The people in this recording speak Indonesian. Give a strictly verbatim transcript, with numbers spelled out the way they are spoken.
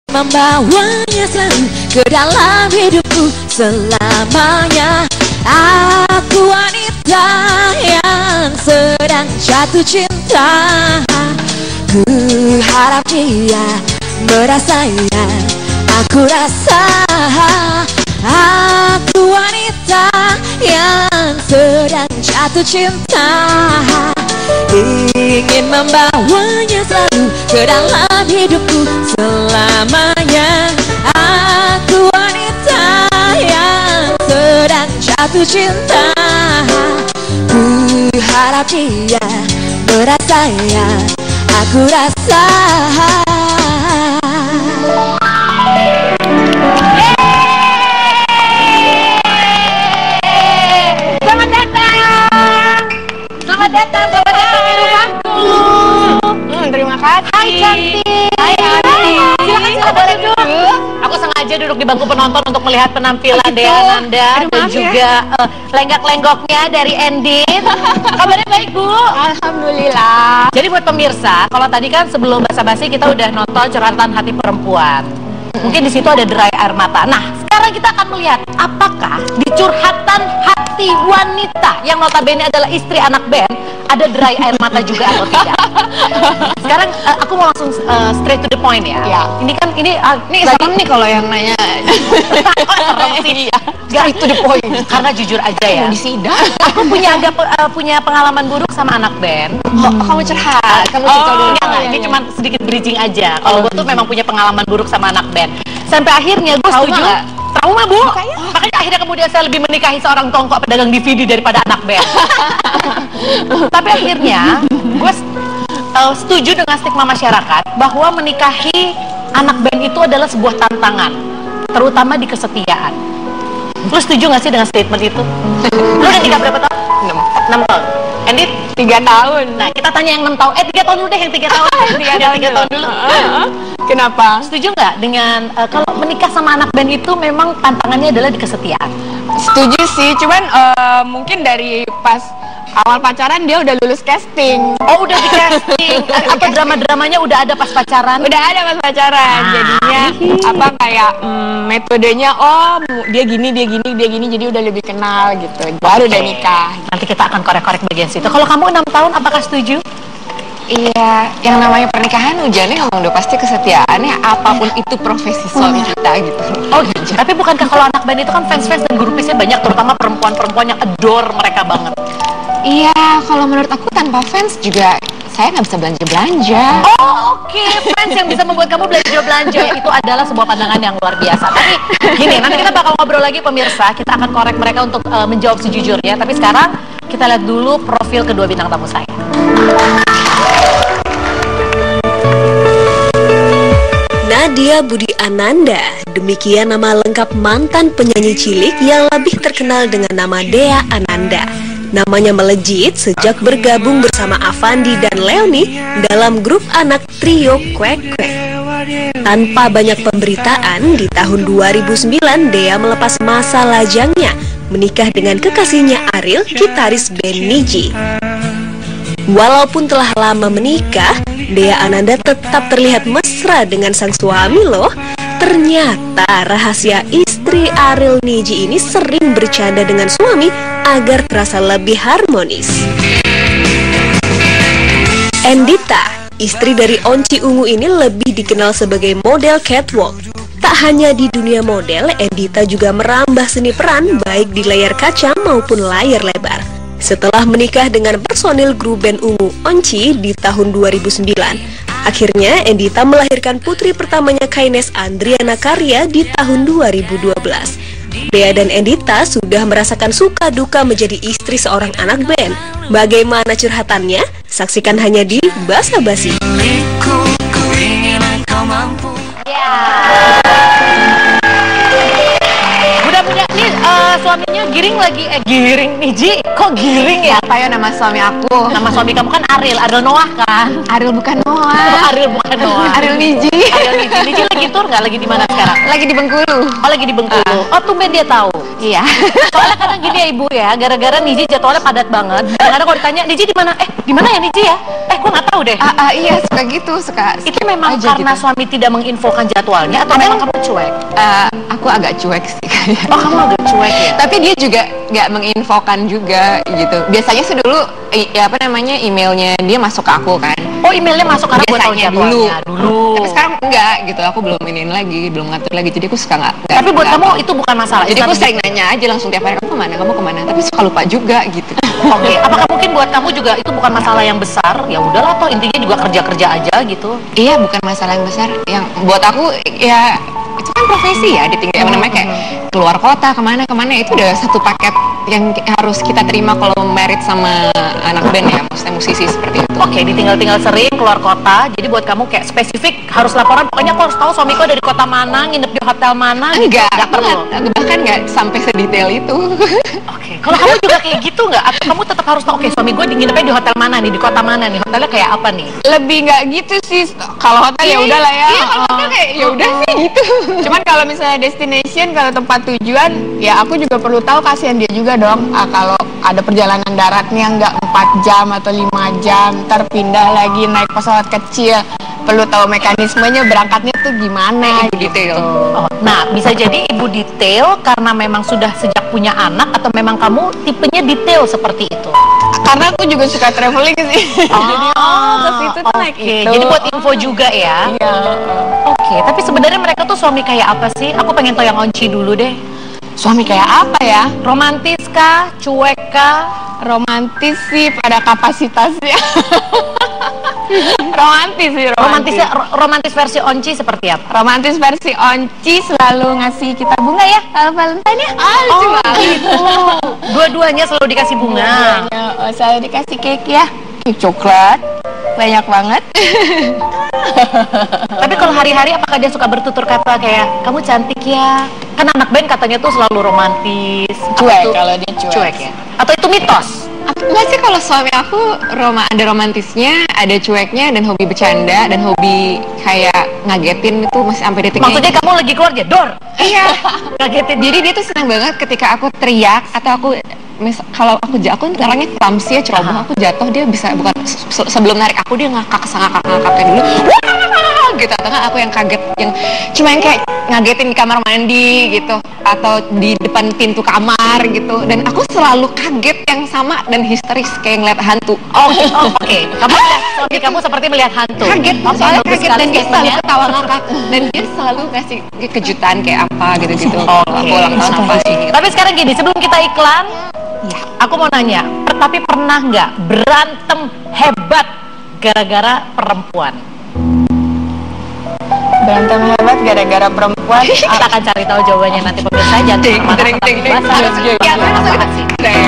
Membawanya selalu ke dalam hidupku selamanya. Aku wanita yang sedang jatuh cinta. Ku harap dia merasa yang aku rasa. Aku wanita yang sedang jatuh cinta, ingin membawanya selalu ke dalam hidupku selamanya. Aku wanita yang sedang jatuh cinta. Ku harap dia merasa yang aku rasa. Selamat datang, selamat datang di rumahku. Hmm, terima kasih. Hai cantik. Hai Adi. Silakan silakan duduk. Aku sengaja duduk di bangku penonton untuk melihat penampilan oh, gitu. Dea Ananda Aduh, dan juga ya. uh, lenggak-lenggoknya dari Endit. Kabarnya baik Bu? Alhamdulillah. Jadi buat pemirsa, kalau tadi kan sebelum basa-basi kita udah nonton Curhatan Hati Perempuan. Mungkin di situ ada derai air mata. Nah, sekarang kita akan melihat apakah di Curhatan Hati Wanita yang notabene adalah istri anak band ada derai air mata juga atau tidak. Sekarang uh, aku mau langsung uh, straight to the point ya. Ya. Ini kan ini uh, ini serem nih kalau yang nanya. Kok serem sih? Straight to the point. Karena jujur aja ya. Di sidang. Aku punya agak uh, punya pengalaman buruk sama anak band. Hmm. Oh, kamu curhat. Kamu cerita dulu. Enggak, enggak. Ini cuma sedikit bridging aja. Kalau gue tuh memang punya pengalaman buruk sama anak band. Sampai akhirnya gue setuju. Trauma Bu, makanya, makanya akhirnya kemudian saya lebih menikahi seorang tongkok pedagang D V D daripada anak band. Tapi akhirnya gue uh, setuju dengan stigma masyarakat bahwa menikahi anak band itu adalah sebuah tantangan, terutama di kesetiaan. Lu setuju gak sih dengan statement itu? Lu udah nikah berapa tahun? enam tahun. Endit? tiga tahun. Nah kita tanya yang enam tahun, eh tiga tahun dulu deh, yang tiga tahun. tiga tahun, tiga tahun dulu. Kenapa? Setuju nggak dengan uh, kalau menikah sama anak band itu memang tantangannya adalah di kesetiaan? Setuju sih, cuman uh, mungkin dari pas awal pacaran dia udah lulus casting. Oh udah di casting. Apa drama-dramanya udah ada pas pacaran? Udah ada pas pacaran. Ah. Jadinya apa kayak mm, metodenya oh dia gini dia gini dia gini jadi udah lebih kenal gitu. Baru okay. Udah nikah. Nanti kita akan korek-korek bagian situ. Kalau kamu enam tahun apakah setuju? Iya, yang namanya pernikahan ujiannya emang udah pasti kesetiaannya apapun itu profesi suami kita gitu. Oh gitu. Tapi bukankah kalau anak band itu kan fans-fans dan grupisnya banyak, terutama perempuan-perempuan yang adore mereka banget? Iya, kalau menurut aku tanpa fans juga saya nggak bisa belanja-belanja. Oh oke, okay. Fans yang bisa membuat kamu belanja-belanja itu adalah sebuah pandangan yang luar biasa. Tapi gini, nanti kita bakal ngobrol lagi pemirsa, kita akan korek mereka untuk uh, menjawab sejujurnya. Tapi sekarang kita lihat dulu profil kedua bintang tamu saya. Nadia Budi Ananda, demikian nama lengkap mantan penyanyi cilik yang lebih terkenal dengan nama Dea Ananda. Namanya melejit sejak bergabung bersama Avandi dan Leoni dalam grup anak trio Kwek Kwek. Tanpa banyak pemberitaan, di tahun dua ribu sembilan Dea melepas masa lajangnya, menikah dengan kekasihnya Ariel, gitaris band Niji. Walaupun telah lama menikah, Dea Ananda tetap terlihat mesra dengan sang suami loh. Ternyata rahasia istri Ariel Niji ini sering bercanda dengan suami agar terasa lebih harmonis. Endita, istri dari Onci Ungu ini lebih dikenal sebagai model catwalk. Tak hanya di dunia model, Endita juga merambah seni peran baik di layar kaca maupun layar lebar. Setelah menikah dengan personil grup band Ungu Onci di tahun dua ribu sembilan, akhirnya Endita melahirkan putri pertamanya Kaines Andriana Karya di tahun dua ribu dua belas. Dea dan Endita sudah merasakan suka duka menjadi istri seorang anak band. Bagaimana curhatannya? Saksikan hanya di Basa Basi. Ya. Mudah-mudahan ini uh, suaminya giring lagi, eh giring nih Ji, kok giring ya? Apa ya nama suami aku? Nama suami kamu kan Ariel, Ariel Noah kan? Ariel bukan Oh, Noah. Ariel bukan Noah. Ariel Niji. Ariel Niji, Niji lagi tur nggak? Lagi di mana sekarang? Lagi di Bengkulu. Oh lagi di Bengkulu. Oh tumben dia tahu. Iya. Soalnya kadang gini ya ibu ya, gara-gara Niji jadwalnya padat banget. Kadang-kadang kalau ditanya Niji di mana? Eh di mana ya Niji ya? Eh gua nggak tahu deh. Ah, ah, iya suka gitu, suka. Itu memang aja karena gitu. suami tidak menginfokan jadwalnya atau memang kamu cuek? Ah, aku agak cuek sih kayaknya. Oh kamu agak cuek ya? Tapi dia juga nggak menginfokan juga gitu. Biasanya sih dulu i- ya apa namanya emailnya dia masuk ke aku kan. Oh emailnya masuk karena gue tahu Biasanya jadwalnya dulu. Tapi sekarang enggak gitu. Aku belum iniin lagi, belum ngatur lagi. Jadi aku suka nggak. nggak- Tapi buat nggak kamu tahu. itu bukan masalah. Jadi it's aku not sering nanya aja langsung tiap hari, kamu kemana, kamu kemana. Tapi suka lupa juga gitu. Oke, apakah mungkin buat kamu juga itu bukan masalah yang besar? Ya udahlah toh intinya juga kerja-kerja aja gitu. Iya, bukan masalah yang besar. Yang buat aku ya itu kan profesi ya, ditinggal yang namanya kayak keluar kota kemana kemana itu udah satu paket yang harus kita terima kalau merit sama anak band ya, maksudnya musisi seperti itu. Oke, ditinggal-tinggal sering keluar kota. Jadi buat kamu kayak spesifik harus laporan. Pokoknya aku harus tahu suamiku dari kota mana, nginep di hotel mana. gitu. Enggak, Nggak perlu. nggak- bahkan nggak sampai sedetail itu. Oke, kalau kamu juga kayak gitu nggak? Atau kamu tetap harus tahu, oke suami gue nginepnya di hotel mana nih, di kota mana nih, hotelnya kayak apa nih? Lebih nggak gitu sih. Kalau hotel ya udah lah ya. Iya, kalau hotel kayak ya udah sih gitu. Cuman kalau misalnya destination, kalau tempat tujuan, ya aku juga perlu tahu, kasihan dia juga dong. Ah, kalau ada perjalanan daratnya nggak empat jam atau lima jam, ntar pindah lagi naik pesawat kecil, perlu tahu mekanismenya berangkatnya tuh gimana. Ibu detail. Oh, nah, bisa jadi ibu detail karena memang sudah sejak punya anak atau memang kamu tipenya detail seperti itu? Karena aku juga suka traveling sih. Jadi oh ke situ tuh naik oke. itu. Jadi buat info juga ya. Iya. Oke, tapi sebenarnya mereka tuh suami kayak apa sih? Aku pengen tahu yang Onci dulu deh. Suami kayak apa ya? Romantis kah? Cuek kah? Romantis sih pada kapasitasnya. Romantis sih, romantis. Romantisnya ro- romantis versi Onci seperti apa? Romantis versi Onci selalu ngasih kita bunga ya kalau Valentine ya. Ah, lucu Oh, banget. gitu. Dua-duanya selalu dikasih bunga. Dua-duanya, oh, selalu dikasih cake ya. Cake coklat. Banyak banget. Tapi kalau hari-hari apakah dia suka bertutur kata kayak kamu cantik ya? Kan anak band katanya tuh selalu romantis. Apa Cuek itu? kalau dia cuek. Cuek ya? Atau itu mitos? Enggak sih, kalau suami aku roma ada romantisnya, ada cueknya, dan hobi bercanda, dan hobi kayak ngagetin itu masih sampai detik ini. Maksudnya kamu lagi keluar dia dor? Iya. Ngagetin. Jadi dia tuh senang banget ketika aku teriak atau aku mis- kalau aku jatuh, aku orangnya clumsy ya, ceroboh. Aku jatuh dia bisa bukan se- sebelum narik aku dia ngakak sengakak-ngakaknya dulu. Wah, gitu. Atau nggak aku yang kaget, yang cuma yang kayak ngagetin di kamar mandi gitu, atau di depan pintu kamar gitu. Dan aku selalu kaget yang sama dan histeris kayak ngeliat hantu. Oh, oh, oke. Kamu lihat suami kamu seperti melihat hantu. Kaget, Oke, soalnya bagus kaget sekali dan dia selalu statementnya. ketawa ngakak dan dia selalu ngasih kejutan kayak apa gitu-gitu. Oke. Aku ulang tahun apa sih? Tapi sekarang gini, sebelum kita iklan, ya, aku mau nanya, per- tapi pernah nggak berantem hebat gara-gara perempuan? Berantem hebat gara-gara perempuan. Kita akan cari tahu jawabannya nanti pemirsa. Jangan Ding, kemana-mana, ding, tetap ding, di ding. Basar. Harus gitu. Ya, Harus terima gitu. kasih. Ding.